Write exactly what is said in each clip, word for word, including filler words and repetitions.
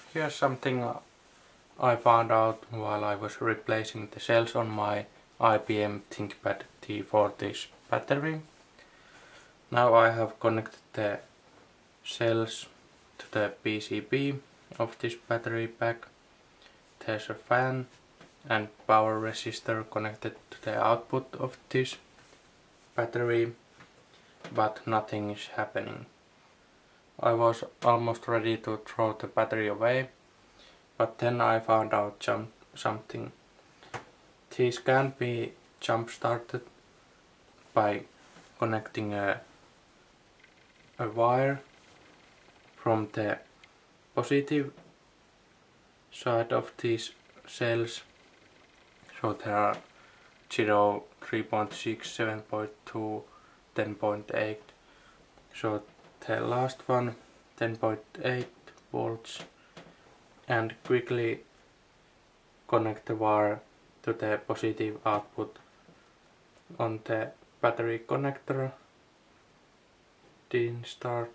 Here's something I found out while I was replacing the cells on my I B M Thinkpad T forty's battery. Now I have connected the cells to the P C B of this battery pack. There's a fan and power resistor connected to the output of this battery, but nothing is happening. I was almost ready to throw the battery away, but then I found out something. These can be jump started by connecting a, a wire from the positive side of these cells. So there are zero, three point six, seven point two, ten point eight. So the last one, ten point eight volts, and quickly connect the wire to the positive output on the battery connector. Didn't start.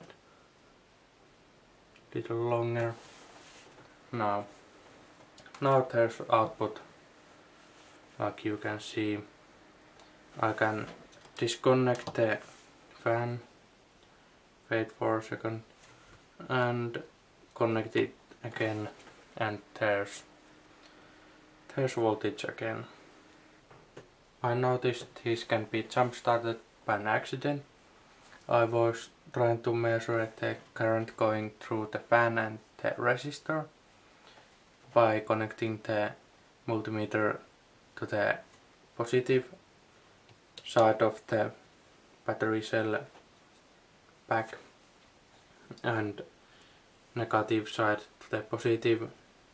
Little longer. Now, now there's output. Like you can see, I can disconnect the fan, wait for a second, and connect it again, and there's there's voltage again. I noticed this can be jump started by an accident. I was trying to measure the current going through the fan and the resistor by connecting the multimeter to the positive side of the battery cell pack and negative side to the positive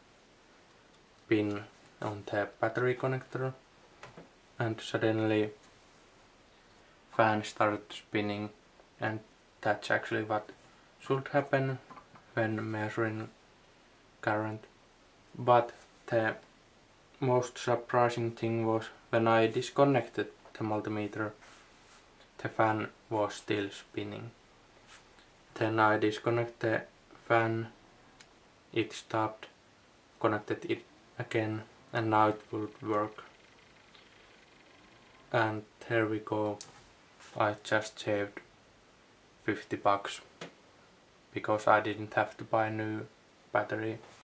pin on the battery connector, and suddenly fan started spinning, and that's actually what should happen when measuring current. But the most surprising thing was when I disconnected the multimeter, the fan was still spinning. Then I disconnected the fan, it stopped, connected it again, and now it would work. And there we go. I just saved fifty bucks because I didn't have to buy a new battery.